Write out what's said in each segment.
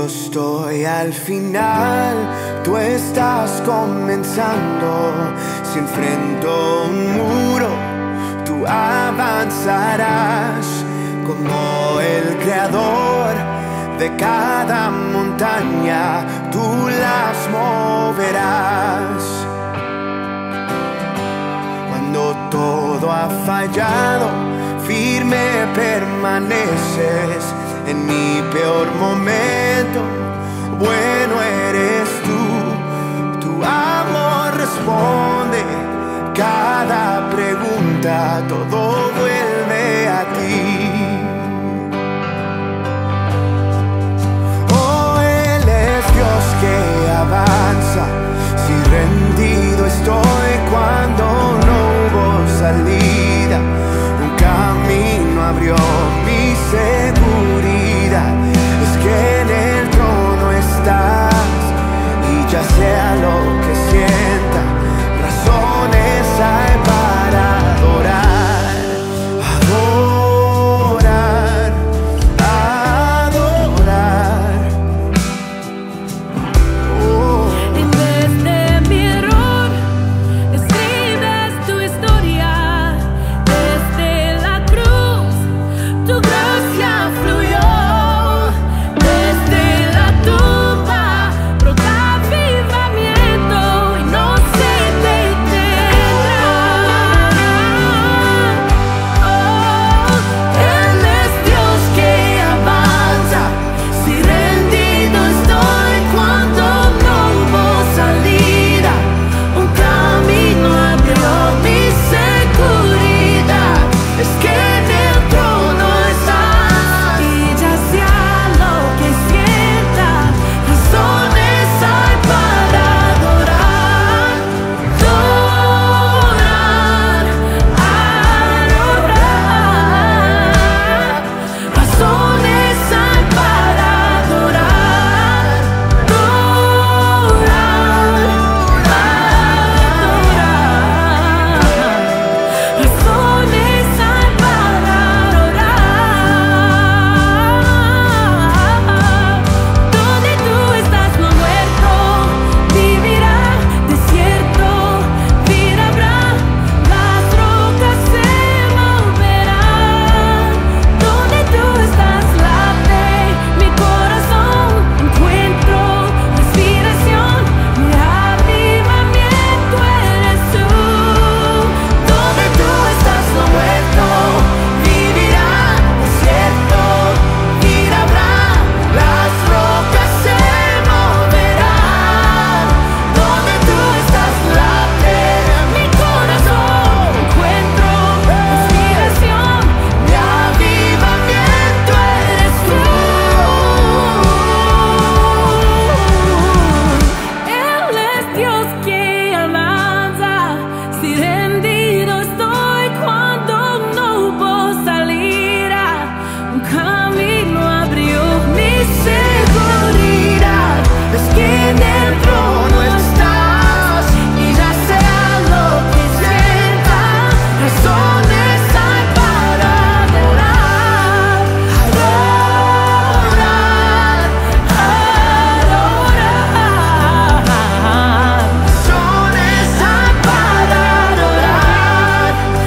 yo estoy al final, tú estás comenzando. Si enfrento un muro, tú avanzarás. Como el creador de cada montaña, tú las moverás. Cuando todo ha fallado, firme permaneces. En mi peor momento, bueno eres tú. Tu amor responde cada pregunta, todo vuelve a ti. Oh, Él es Dios que avanza. Si rendido estoy cuando no hubo salida, un camino abrió mi seguridad. Es que en el trono estás y ya sea lo que sienta, razones hay para adorar, adorar, adorar. Oh. En vez de mi error, escribes tu historia. Desde la cruz, tu gracia fluyó. Desde la tumba, brota avivamiento y no se detendrá. Oh, Él es Dios que avanza. Si rendido estoy cuando no hubo salida, un camino abrió mi seguridad. Es que en el trono estás y ya sea lo que sienta, razones hay para adorar, adorar, adorar. Razones hay para adorar, adorar, adorar. Razones hay para adorar. Donde tú estás no muerto, vivirá desierto, vida habrá, las rocas se moverán. Donde tú estás late mi corazón, encuentro respiración, mi avivamiento eres tú. Donde tú estás no muerto, vivirá desierto, vida habrá, las rocas se moverán. Donde tú estás late mi corazón, encuentro respiración, mi avivamiento eres tú. Él es Dios que avanza. Si rendido estoy cuando no hubo salida, un camino abrió mi seguridad. Es que en el trono estás y ya sea lo que sienta, razones hay para adorar, adorar, adorar. Razones hay para adorar,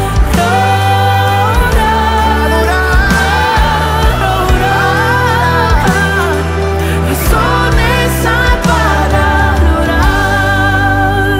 adorar, razones hay para adorar.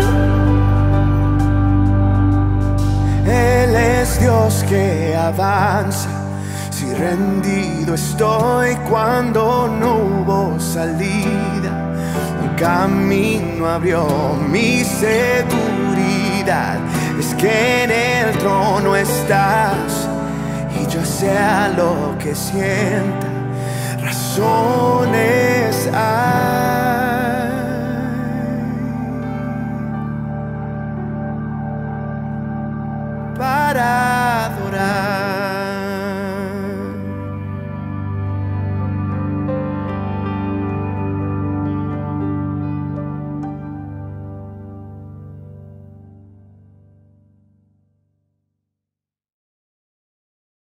Él es Dios que avanza. Si rendido estoy cuando no hubo salida, un camino abrió mi seguridad. Es que en el trono estás y yo sea lo que sienta, razones hay.